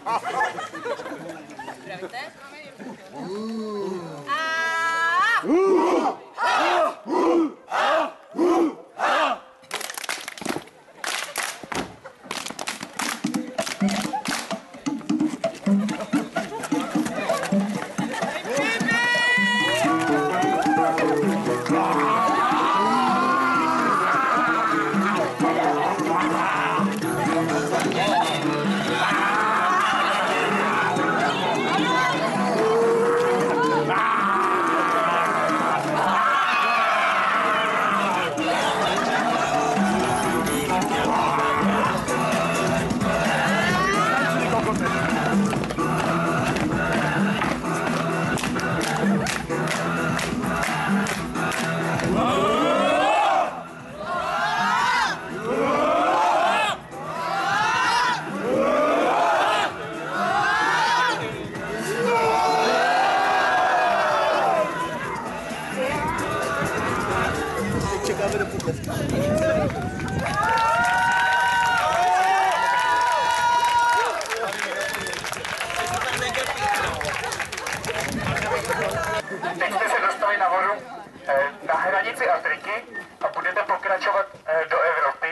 Zdravíte? Teď jste se dostali nahoru na hranici Afriky a budete pokračovat do Evropy.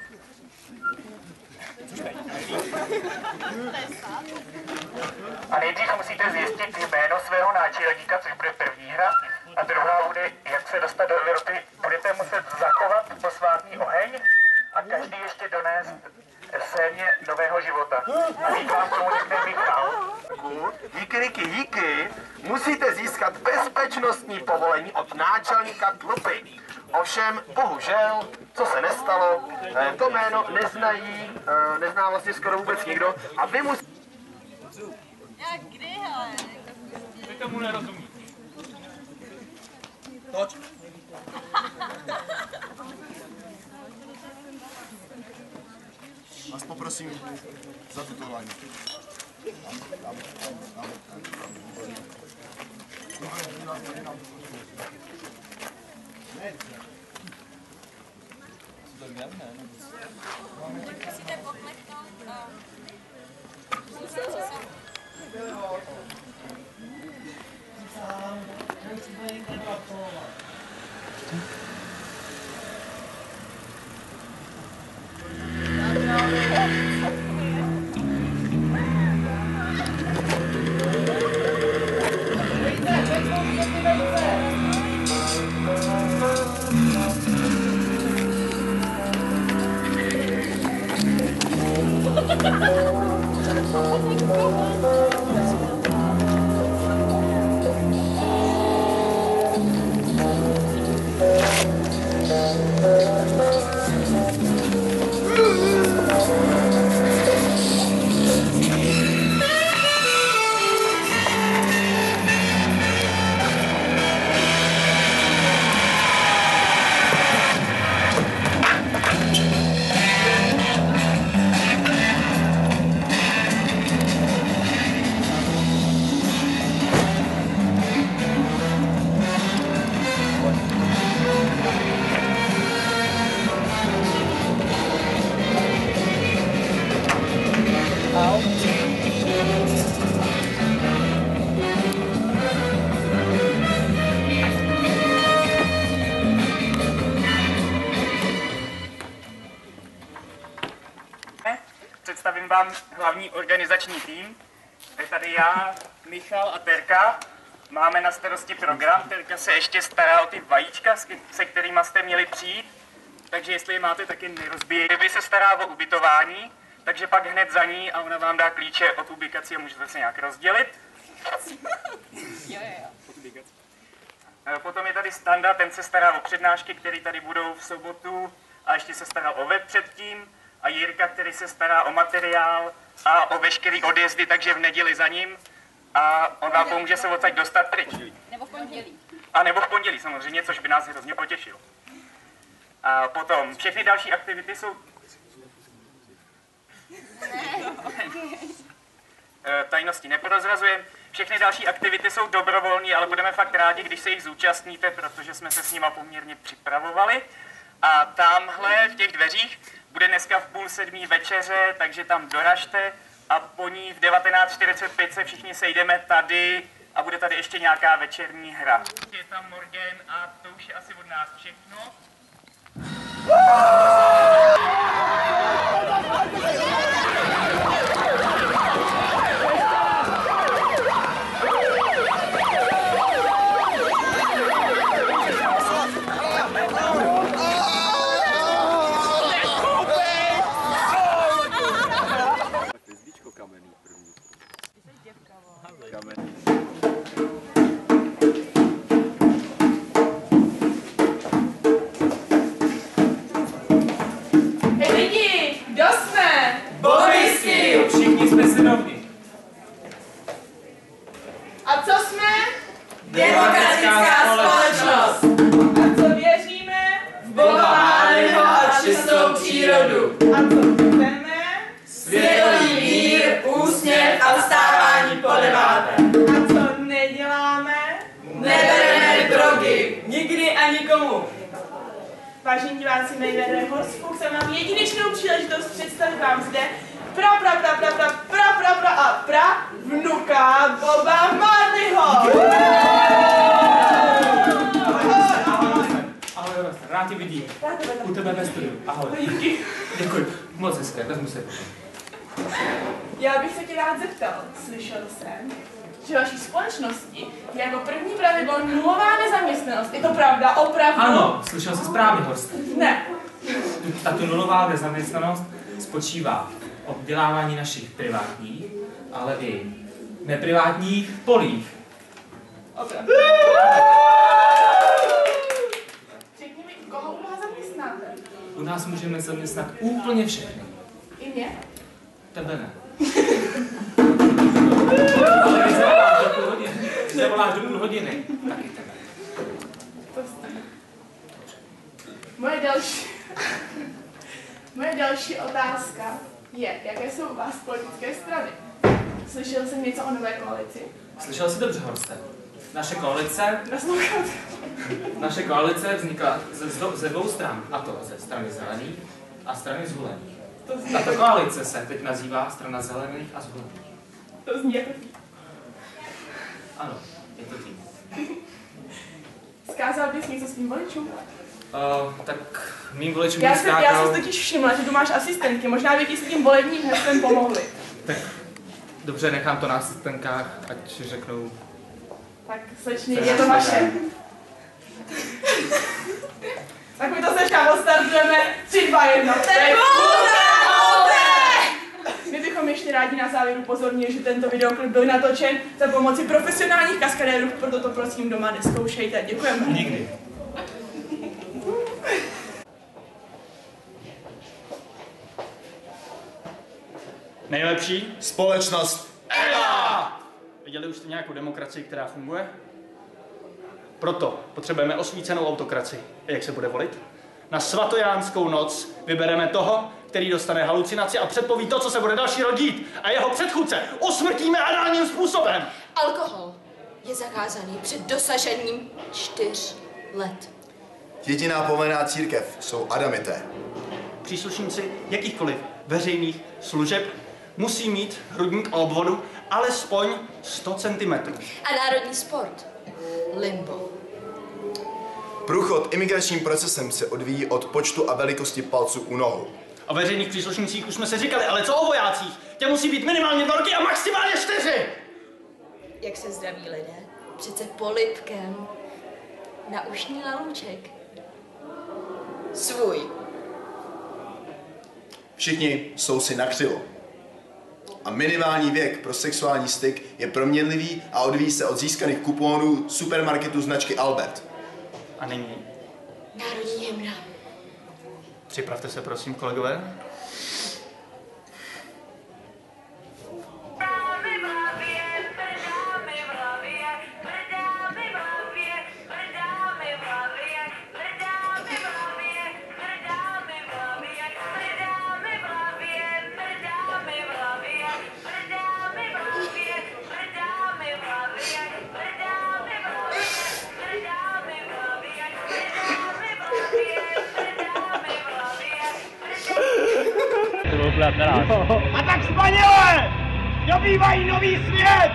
A nejdřív musíte zjistit jméno svého náčelníka, což bude první hra. A druhá bude, jak se dostat do Evropy. Budete muset zachovat posvátný oheň a každý ještě donést sémě nového života. A teď vám tomu řekne Michal. Díky. Musíte získat bezpečnostní povolení od náčelníka tlupy. Ovšem, bohužel, co se nestalo, to jméno nezná vlastně skoro vůbec nikdo a vy musíte... Jak kdy, hele? Vy tomu nerozumí. Toč. Vás poprosím za tutování. Musíte pokleknout a... Představím vám hlavní organizační tým. Je tady já, Michal a Terka. Máme na starosti program. Terka se ještě stará o ty vajíčka, se kterými jste měli přijít. Takže jestli je máte, taky nerozbíjejte. Vy se stará o ubytování, takže pak hned za ní a ona vám dá klíče od ubikací a můžete se nějak rozdělit. Potom je tady Standa, ten se stará o přednášky, které tady budou v sobotu a ještě se staral o web předtím. A Jirka, který se stará o materiál a o veškerý odjezdy, takže v neděli za ním. A on vám pomůže se odsaď dostat pryč. Nebo v pondělí. A nebo v pondělí samozřejmě, což by nás hrozně potěšilo. A potom všechny další aktivity jsou... Tajnosti neprozrazujeme. Všechny další aktivity jsou dobrovolné, ale budeme fakt rádi, když se jich zúčastníte, protože jsme se s nima poměrně připravovali. A tamhle v těch dveřích bude dneska v 6:30 večeře, takže tam doražte a po ní v 19:45 se všichni sejdeme tady a bude tady ještě nějaká večerní hra. Je tam Morgan a to už je asi od nás všechno. A co jsme? Demokratická společnost. A co věříme? V Boha Háného a čistou přírodu. A co chceme? Světový mír, úsměv a vstávání po 9. A co neděláme? Nebereme drogy. Nikdy a nikomu. Vážení diváci, jmenuji Horst Fuchs a mám jedinečnou příležitost představit vám zde vnuka Boba Marleyho. Ahoj, rád tě vidím. U tebe ve studiu. Ahoj. Děkuji. Moc hezké, vezmu se. Já bych se tě rád zeptal, slyšel jsem, že vaší společnosti je jako první pravidlo nulová nezaměstnanost. Je to pravda, opravdu? Ano, slyšel jsi správně, Horste. Ne. Tato nulová nezaměstnanost spočívá v obdělávání našich privátních, ale i neprivátních polích. Opravdu. Řekni mi, koho u vás zaměstnáte? U nás můžeme zaměstnat úplně všechny. I mě? Tebe ne. Ale když zavoláš do půl hodiny, tak i tebe. To stane. Moje další otázka je, jaké jsou u vás politické strany? Slyšel jsem něco o nové koalici? Slyšel jsi dobře, Horste. Naše koalice vznikla ze dvou stran, a to ze strany zelených a strany zvolených. Tato koalice se teď nazývá strana zelených a zvolených. To zní jako tým. Ano, je to tým. Zkázal bys něco svým voličům? Tak mým voličům Já bych jsem totiž všimla, že tu máš asistentky, možná by ti s tím volebním heslem pomohli. Tak dobře, nechám to na asistentkách, ať řeknou. Tak slečny, je to vaše. Tak my to sečka odstartujeme. 3, 2, 1. My bychom ještě rádi na závěr upozornili, že tento videoklip byl natočen za pomoci profesionálních kaskadérů, proto to prosím doma nezkoušejte. Děkujeme. Nikdy. Nejlepší Společnost. Viděli už jste nějakou demokracii, která funguje? Proto potřebujeme osvícenou autokracii. A jak se bude volit? Na svatojánskou noc vybereme toho, který dostane halucinaci a předpoví to, co se bude další rok dít. A jeho předchůdce usmrtíme análním způsobem. Alkohol je zakázaný před dosažením 4 let. Jediná povolená církev jsou adamité. Příslušníci jakýchkoliv veřejných služeb musí mít hrudník a obvodu alespoň 100 cm. A národní sport? Limbo. Průchod imigračním procesem se odvíjí od počtu a velikosti palců u nohou. O veřejných příslušnících už jsme si říkali, ale co o vojácích? Tě musí být minimálně 2 roky a maximálně 4! Jak se zdraví lidé? Přece polibkem. Na ušní lalůček. Svůj. Všichni jsou si na křivo. A minimální věk pro sexuální styk je proměnlivý a odvíjí se od získaných kuponů supermarketu značky Albert. A nyní Národní hymna. připravte se, prosím, kolegové. A tak Španělé! Obývají nový svět!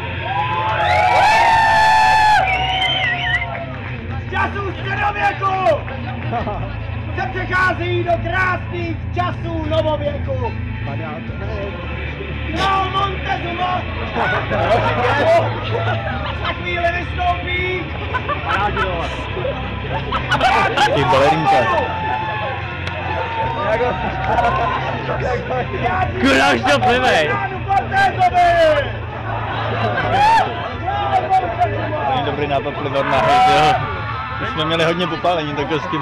Z časů středověku se přechází do krásných časů novověku. Král Montezuma za chvíli vystoupí. Ty balerinka. Kurá, už to plivej. Není dobrý nápad plivat na hejt, jo. My jsme měli hodně popálení, takhle s tím.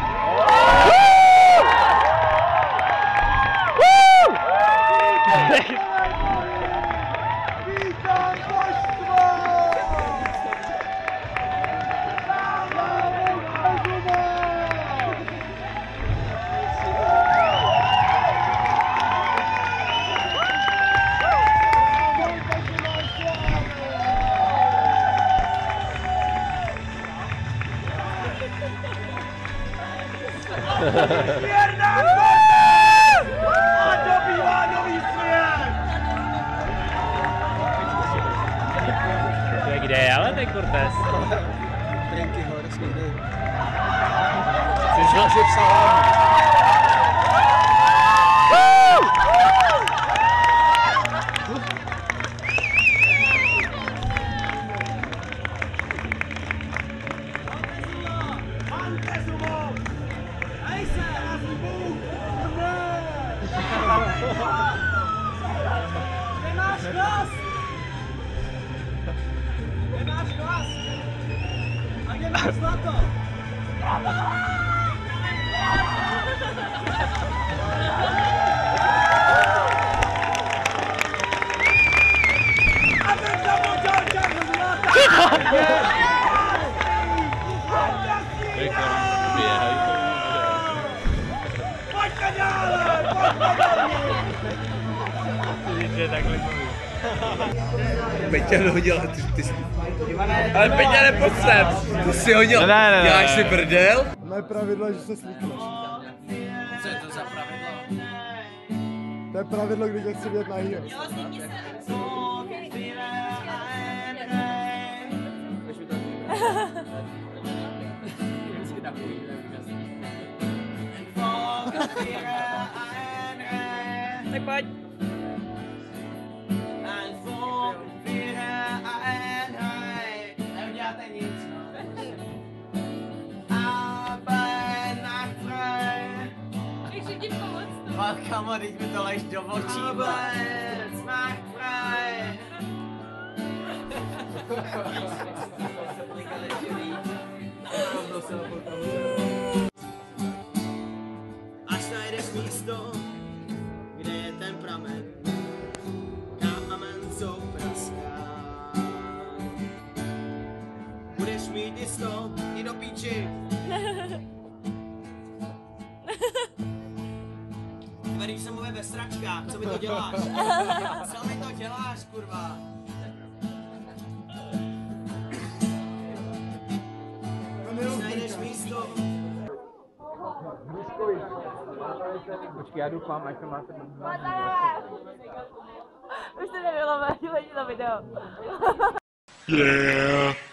A dobývá nový svět! Kde je ale ten Cortés? Trenky ho, nesmí. Jsi žil? Nemáš hlas! Nemáš hlas! A kde máš zlato? A ten započal čas zlata! Pojďte dále! Peťa dohodil, ale Peťa nepod sem. Ty jsi hodil, děláš si brdel? Moje pravidlo je, že se slíkneš. Co je to za pravidlo? To je pravidlo, když chci vidět nahýho. Tak pojď. Neuděláte nic, Když ti pomoct. kamo, teď mi to lež do očí, až najdeš místo, kde je ten pramen, kámen co praská. Budeš mít jisto i do píči. Když se mluví ve sračkách, co mi to děláš? Co mi to děláš, kurva? Když najdeš místo. Počkej, já doufám, až to máte. Už to nebylo, dívat na video. Yeah.